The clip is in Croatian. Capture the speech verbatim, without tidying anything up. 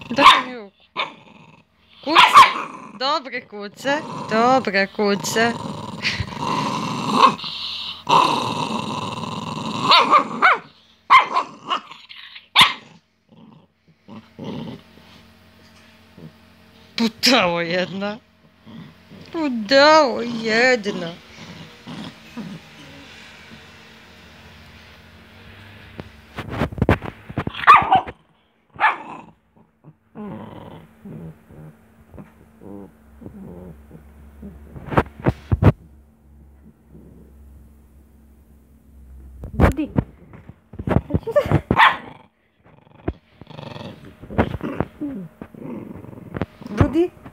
Daj mi ruku. Kuce. Dobre kuce. Dobre kuce. Budalo jedna. Budalo jedna. Budi. Budi.